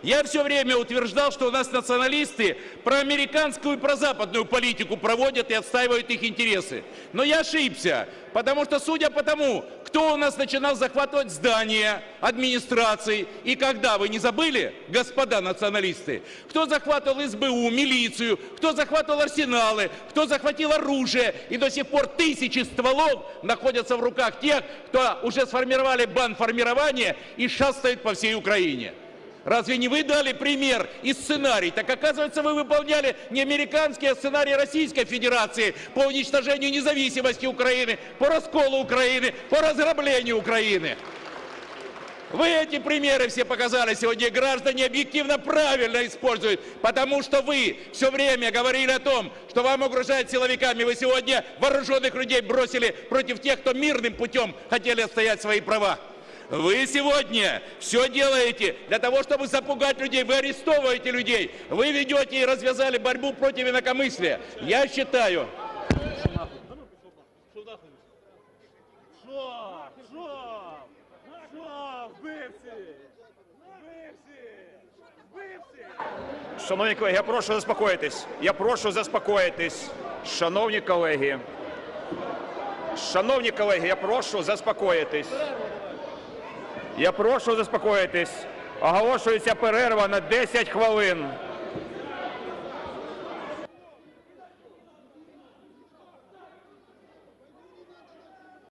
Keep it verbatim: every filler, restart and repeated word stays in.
Я все время утверждал, что у нас националисты проамериканскую и прозападную политику проводят и отстаивают их интересы. Но я ошибся, потому что, судя по тому, кто у нас начинал захватывать здания, администрации, и когда, вы не забыли, господа националисты, кто захватывал эс бэ у, милицию, кто захватывал арсеналы, кто захватил оружие, и до сих пор тысячи стволов находятся в руках тех, кто уже сформировали бандформирование и шастает по всей Украине. Разве не вы дали пример и сценарий? Так оказывается, вы выполняли не американский, а сценарий Российской Федерации по уничтожению независимости Украины, по расколу Украины, по разграблению Украины. Вы эти примеры все показали сегодня, граждане объективно правильно используют, потому что вы все время говорили о том, что вам угрожают силовиками. Вы сегодня вооруженных людей бросили против тех, кто мирным путем хотели отстоять свои права. Вы сегодня все делаете для того, чтобы запугать людей. Вы арестовываете людей. Вы ведете и развязали борьбу против инакомыслия. Я считаю... Шановні колеги, я прошу заспокоїтись. Я прошу заспокоїтись. Шановні колеги. Шановні колеги, я прошу заспокоїтись. Я прошу заспокоїтись. Оголошується перерва на десять хвилин.